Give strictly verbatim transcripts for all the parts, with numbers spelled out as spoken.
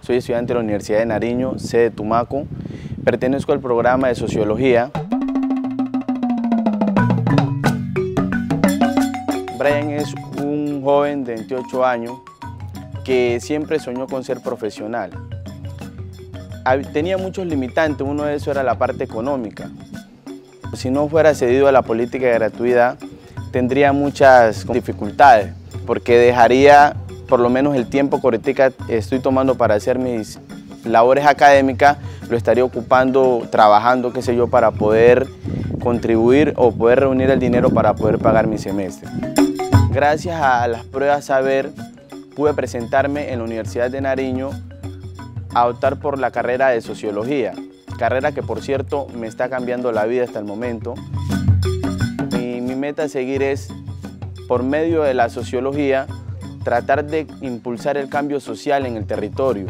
Soy estudiante de la Universidad de Nariño, sede Tumaco. Pertenezco al programa de Sociología. Brian es un joven de veintiocho años que siempre soñó con ser profesional. Tenía muchos limitantes, uno de esos era la parte económica. Si no fuera cedido a la política de gratuidad, tendría muchas dificultades, porque dejaría por lo menos el tiempo que ahorita estoy tomando para hacer mis labores académicas, lo estaría ocupando, trabajando, qué sé yo, para poder contribuir o poder reunir el dinero para poder pagar mi semestre. Gracias a las pruebas Saber, pude presentarme en la Universidad de Nariño a optar por la carrera de Sociología, carrera que por cierto me está cambiando la vida hasta el momento. Mi, mi meta a seguir es, por medio de la sociología, tratar de impulsar el cambio social en el territorio.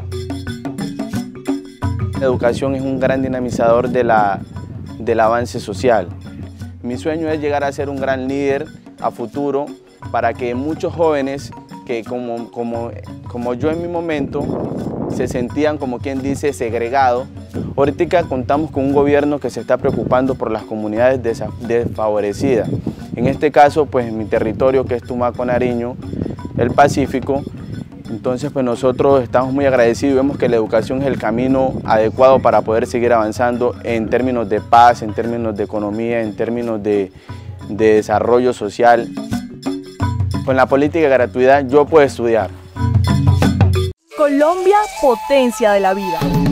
La educación es un gran dinamizador de la, del avance social. Mi sueño es llegar a ser un gran líder a futuro para que muchos jóvenes que como, como, como yo en mi momento se sentían, como quien dice, segregados. Ahorita contamos con un gobierno que se está preocupando por las comunidades desfavorecidas. En este caso, pues en mi territorio, que es Tumaco, Nariño, el Pacífico. Entonces, pues nosotros estamos muy agradecidos y vemos que la educación es el camino adecuado para poder seguir avanzando en términos de paz, en términos de economía, en términos de, de desarrollo social. Con la política de gratuidad yo puedo estudiar. Colombia, potencia de la vida.